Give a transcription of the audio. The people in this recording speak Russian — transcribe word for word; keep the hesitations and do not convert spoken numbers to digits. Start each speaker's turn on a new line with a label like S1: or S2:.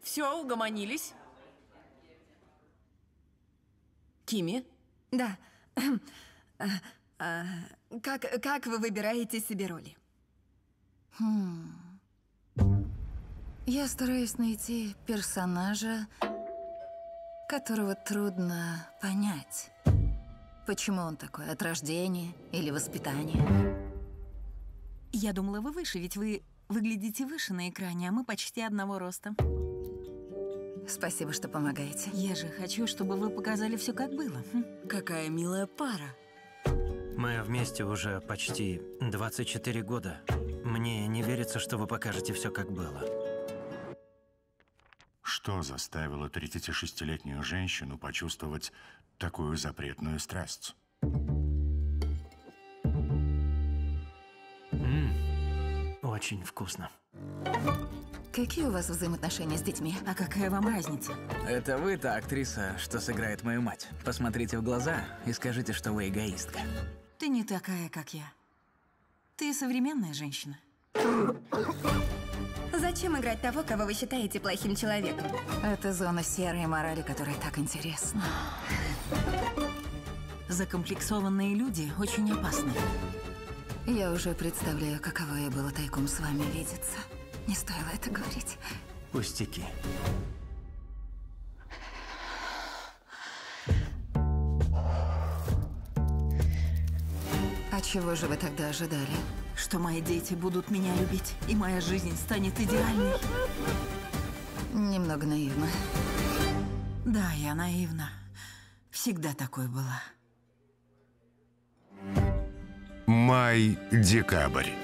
S1: Все, угомонились? Кими?
S2: Да. А, а, как, как вы выбираете себе роли?
S3: Хм. Я стараюсь найти персонажа, которого трудно понять. Почему он такой, от рождения или воспитания?
S4: Я думала, вы выше, ведь вы выглядите выше на экране, а мы почти одного роста.
S3: Спасибо, что помогаете.
S4: Я же хочу, чтобы вы показали все, как было. Хм.
S1: Какая милая пара.
S5: Мы вместе уже почти двадцать четыре года. Мне не верится, что вы покажете все, как было.
S6: Что заставило тридцатишестилетнюю женщину почувствовать такую запретную страсть?
S5: М-м, очень вкусно.
S3: Какие у вас взаимоотношения с детьми?
S4: А какая вам разница?
S7: Это вы та актриса, что сыграет мою мать. Посмотрите в глаза и скажите, что вы эгоистка.
S4: Ты не такая, как я. Ты современная женщина.
S2: Зачем играть того, кого вы считаете плохим человеком?
S3: Это зона серой морали, которая так интересна.
S4: Закомплексованные люди очень опасны.
S3: Я уже представляю, каково ей было тайком с вами видеться. Не стоило это говорить.
S5: Пустяки.
S3: А чего же вы тогда ожидали?
S4: Что мои дети будут меня любить, и моя жизнь станет идеальной.
S3: Немного наивно.
S4: Да, я наивна. Всегда такой была.
S6: Май-декабрь.